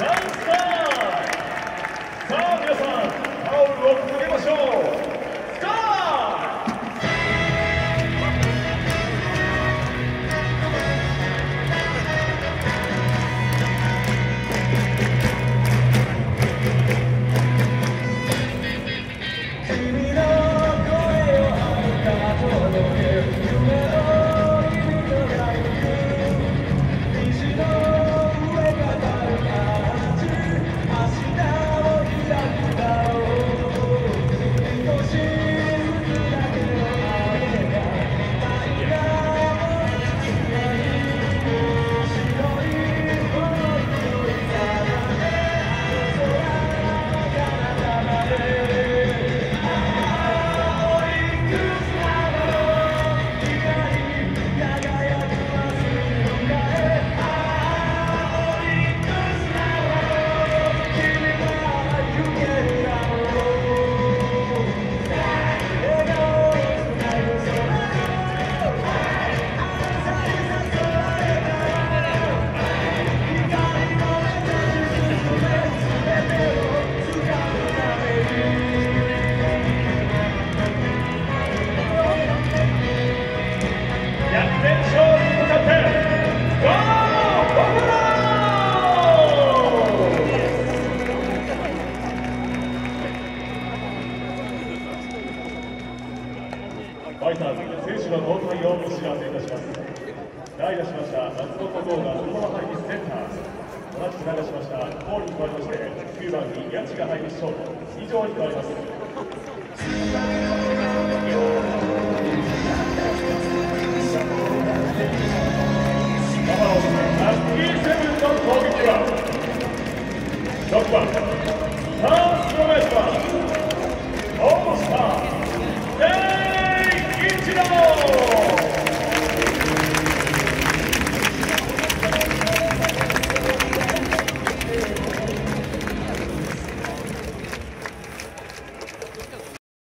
ファイターズ選手の交代をお知らせいたします。代打しました松本剛がそのまま入りセンター、同じく代打しましたコールに加えまして9番に谷地が入りショート、以上に変わります。